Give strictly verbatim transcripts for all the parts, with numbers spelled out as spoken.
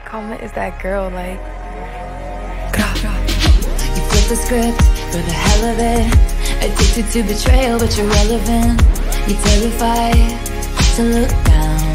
Karma is that girl, like. You flip the script for the hell of it. Addicted to betrayal, but you're relevant. You're terrified to look down.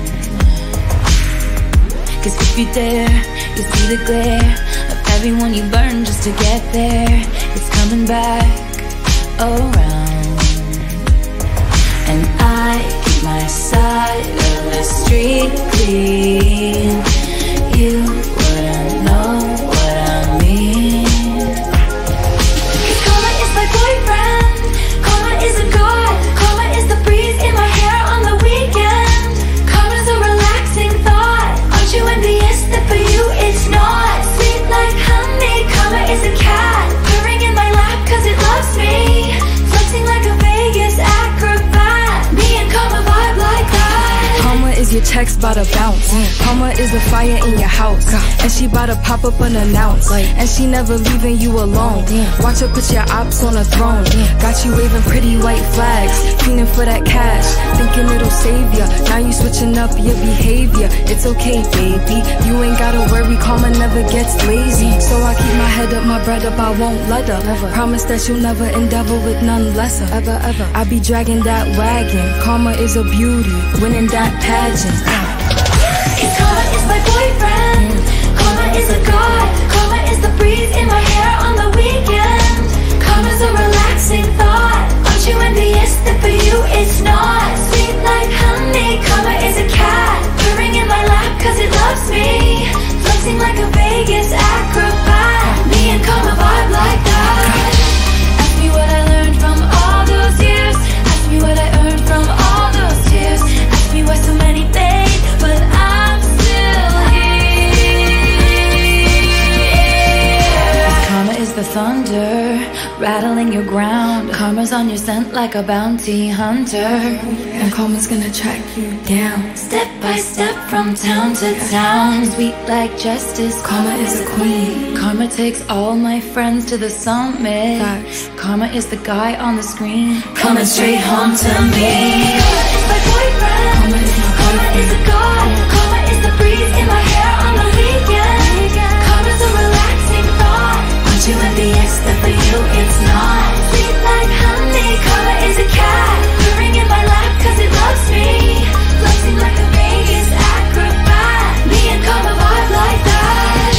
Cause if you dare, you see the glare of everyone you burn just to get there. It's coming back around. And I keep my side of the street clean. You wouldn't know what I mean. Cause karma is my boyfriend. Karma is a god. Karma is the breeze in my hair on the weekend. Karma's a relaxing thought. Aren't you envious that for you it's not? Sweet like honey. Karma is a cat purring in my lap cause it loves me. Flexing like a Vegas acrobat. Me and karma vibe like that. Karma is your checks bout to bounce. Karma is the fire in your house, and she bout to pop up unannounced. And she never leaving you alone. Watch her put your ops on a throne. Got you waving pretty white flags, fiending for that cash, thinking it'll save ya. Now you switching up your behavior. It's okay, baby, you ain't gotta worry. Karma never gets lazy. So I keep my head up, my bread up, I won't let her. Never. Promise that you'll never endeavor with none lesser. Ever, ever. I be dragging that wagon. Karma is a beauty, winning that pageant. Cause karma is my boyfriend. Karma is a god. Karma is the breeze in my hair on the weekend. Karma's a relaxing thought. Aren't you envious that for you it's not? Sweet like honey. Karma is a cat purring in my lap cause it loves me. Flexing like a Vegas acrobat. Me and karma vibe like that. Ask me what I learned from all those years. Ask me what I earned from all those tears. Ask me why so many fade, but I'm still here. Karma is the thunder rattling your ground. Karma's on your scent like a bounty hunter. And karma's gonna track you down. Step by step from town to town. Sweet like justice. Karma is a queen. Karma takes all my friends to the summit. Facts. Karma is the guy on the screen coming straight home to me. Karma is my boyfriend. Karma is my Karma is a god. Karma is the breeze in my hair on the weekend. Karma's a relaxing thought. Aren't you envious that for you it's not? Sweet like honey. Karma is a cat purring in my lap cause it loves me. Flexing like a Vegas acrobat. Me and karma vibe like that.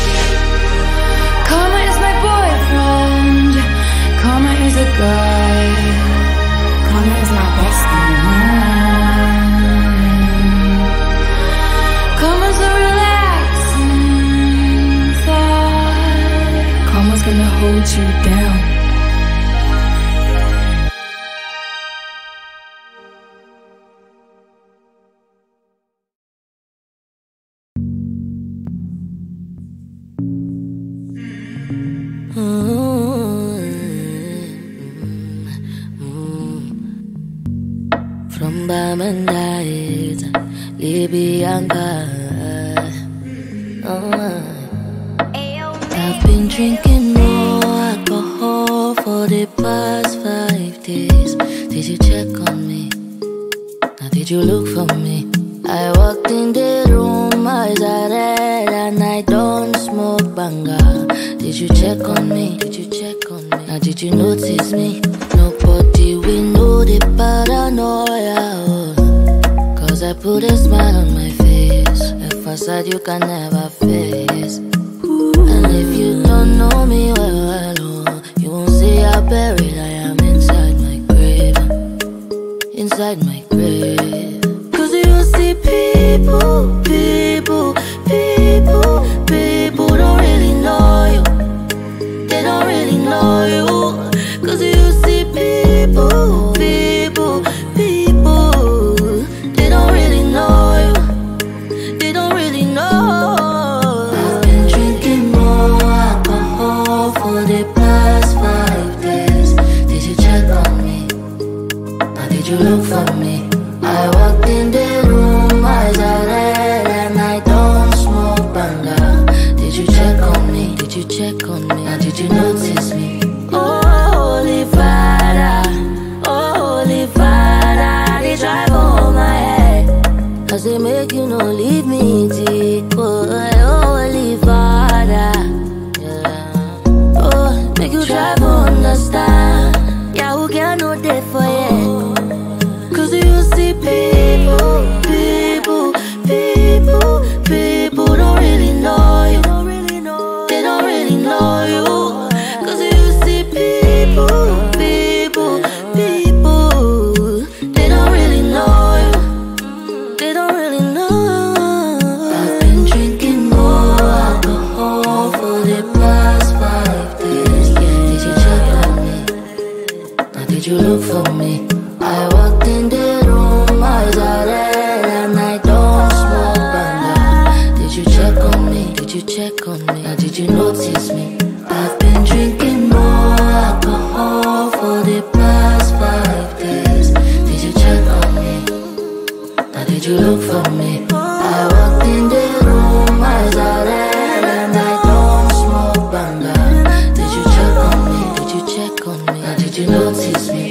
Karma is my boyfriend. Karma is a guy. Karma is my bestie. Karma's a relaxing thought. Karma's gonna hold you down. From Bamandait, Libyanka. Oh, I've been drinking more alcohol for the past five days. Did you check on me? Now did you look for me? I walked in the room, eyes are red, and I don't smoke banga. Did you check on me? Did you check on me? Now did you notice me? Nobody will know the paranoia. Oh. Cause I put a smile on my face, a facade you can never face. And if you don't know me well, well oh, you won't see how buried I am inside my grave. Inside my grave. Cause you see people, people, people, people don't really know you. They don't really know you. Cause you see people, people, people, they don't really know you. They don't really know. I've been drinking more alcohol for the past five days. Did you check on me? Or did you look for me? I walked in the room, eyes are red, and I don't smoke banga. Did you check on me? Did you check on me? Or did you notice me? Oh, Holy Father, oh, Holy Father, they drive over my head. Cause they make you no leave me, take, oh, girl no there for you. Cause you see people, people, people, people don't really know you. They don't really know you. Cause you see people, people, people, they don't really know you. They don't really know. I've been drinking more alcohol for the past five days. Did you check on me? Now did you look for me? I walked in the room, eyes are red, and I don't smoke banda. Did you check on me? Did you check on me? Now did you notice me? I've been drinking more alcohol for the past five days. Did you check on me? Now did you look for me? I walked in the room, eyes are red, and I don't smoke banda. Did you check on me? Did you check on me? Now did you notice me?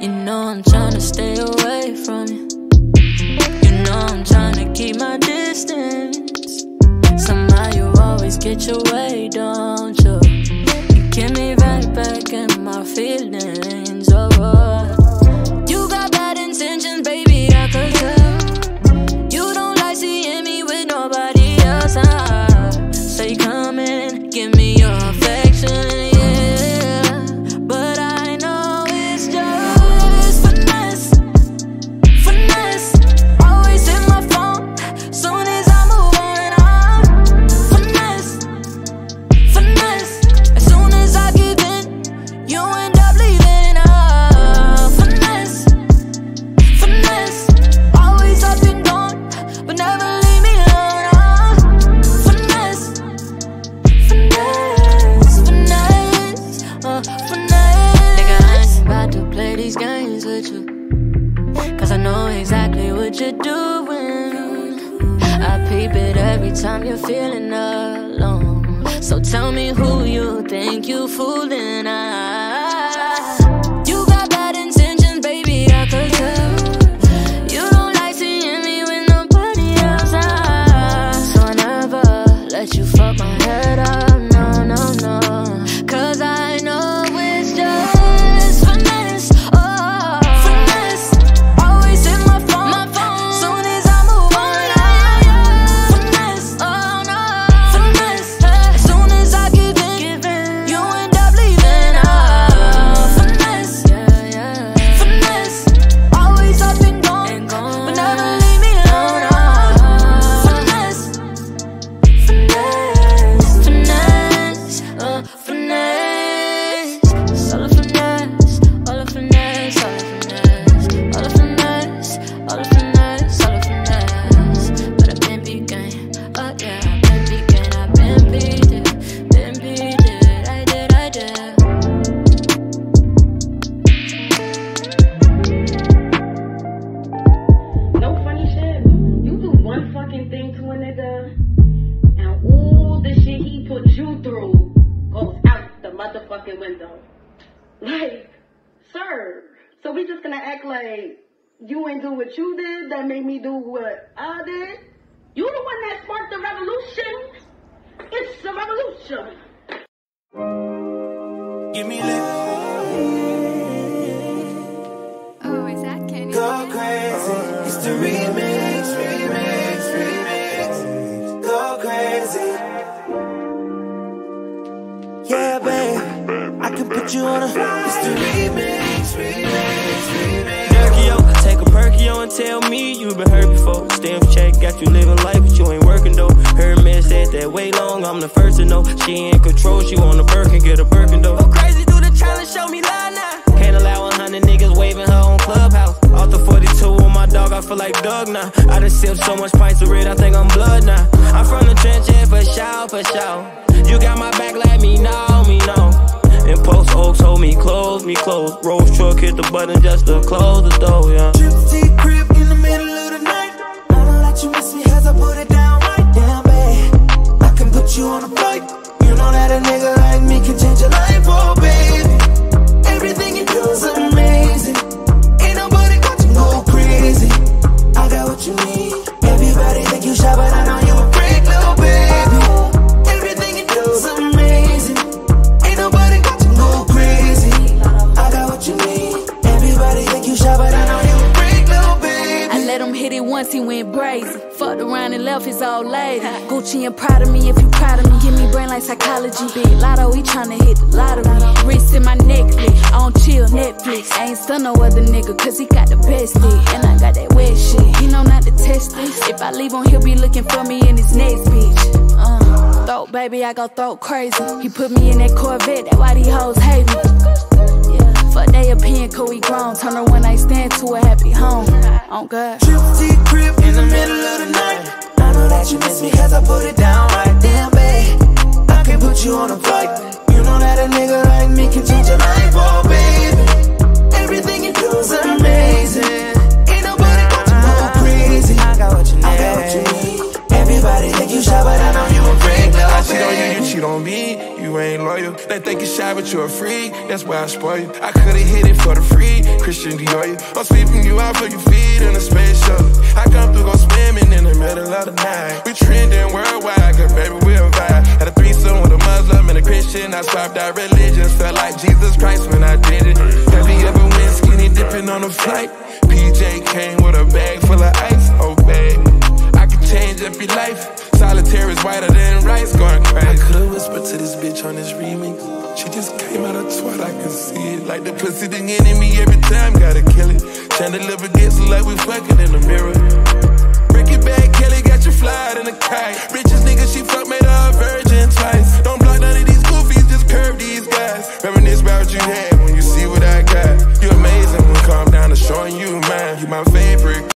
You know I'm tryna stay away from you. You know I'm tryna keep my distance. Somehow you always get your way, don't you? You get me right back in my feelings, oh, oh. You got bad intentions, baby, I could tell. You don't like seeing me with nobody else, ah. Say come in, give me your affection, yeah. But I know it's just finesse, finesse. Always hit my phone, soon as I move on, ah. Finesse, finesse. As soon as I give in, you end up leaving, ah. Finesse, finesse. Always up and gone, but never leave me alone, ah. Finesse, finesse, finesse, uh, finesse. Nigga, I ain't about to play these games with you, cause I know exactly what you're doing. I peep it every time you're feeling alone. So tell me who you think you fooling, ah. You got bad intentions, baby, I could tell. You don't like seeing me with nobody else, ah. So I never let you fuck my head up, no, no, no. Cause I know it's just finesse, oh, finesse. Always hit my phone, my phone. Soon as I move on, ah. Finesse, oh no, finesse. As soon as I give in, you end up leaving, ah. Finesse, yeah, yeah. Finesse. Always up and gone, but never leave me alone, ah. Finesse, finesse, finesse, uh, finesse. It's all a finesse, all a finesse, all a finesse, all a finesse, all a finesse, all a finesse. But I've been peeking, oh yeah, I've been peeking, I've been beat it, been beat it, I did, I did. No funny shit. You do one fucking thing to a nigga, and all the shit he put you through goes out the motherfucking window. Like, sir, so we just gonna act like you ain't do what you did that made me do what I did? You the one that sparked the revolution. It's a revolution. Give me lit. Oh, is that Kenny? Go crazy. It's the remix, remix, remix. Go crazy. Yeah, babe. I can put you on a. It's the remix, remix, remix. Perkio, take a Perkio and tell me you been hurt before. Stamp check, got you living life, but you ain't working though. Her man said that way long, I'm the first to know. She in control, she want a Birkin, get a Birkin though. Go crazy, do the challenge, show me line now. Can't allow a hundred niggas waving her on Clubhouse. Off the forty-two on my dog, I feel like Doug now. I done sipped so much pints of red, I think I'm blood now. I'm from the trench, yeah, for sure, for sure. You got my back, let me know, me know. And post oaks hold me close, me close. Rose truck hit the button just to close the door, yeah. Trip T crib in the middle of the night. I don't let you miss me as I put it down right down, babe. I can put you on a flight. You know that a nigga like me can change your life, oh baby. Everything you do is amazing. Ain't nobody got to go crazy. I got what you need. Everybody think you shy, but I know you a freak, little baby. Everything you do is amazing. Ain't nobody got to go crazy. I got what you need. Everybody think you shy, but I know you a freak, little baby. I let him hit it once, he went brazen. Fucked around and left his old lady. Gucci and proud of me if you proud of me. Give me brain like psychology. Big lotto, he tryna hit the lottery. Wrist in my necklace, I don't chill Netflix. I ain't stun no other nigga, cause he got the best dick. And I got that wet shit, he know not to test this. If I leave him, he'll be looking for me in his next bitch. uh, Throat baby, I go throat crazy. He put me in that Corvette, that why these hoes hate me. Yeah, fuck they opinion, cause we grown. Turn her one night stand to a happy home. Oh God. Trip T crib in the middle of the night. I know that you miss me cause I put it down right damn, babe. I can put you on a flight. You know that a nigga like me can change your life, oh baby. Everything you do is amazing. Ain't nobody got to go crazy. I got what you need. I got what you need. Everybody think you shy, but I know you a freak, little I cheat on you, baby. you cheat on me. You ain't loyal. They think you shy, but you a freak. that's why I spoil you. I could've hit it for the free, Christian Dior. I'm sweeping you out for your feet in a space shuttle. I come through, go swimming in the middle of the night. We trending worldwide, cause baby we'll vibe. Had a threesome with a Muslim and a Christian. I swapped out religions, felt like Jesus Christ when I did it. Have you ever went skinny dipping on a flight? P J came with a bag full of ice, oh babe, I could change up your life. Solitaire is whiter than rice, going crazy. I could've whispered to this bitch on this remix. She just came out of twat, I can see it. Like the pussy the enemy every time, gotta kill it. Chandelier gets like we fucking in the mirror. Break it back, Kelly got you flying in a kite. Richest nigga, she fuck made her a virgin twice. Don't block none of these goofies, just curve these guys. Reminisce about what you had when you see what I got. You amazing when calm down to showing you mine. You my favorite.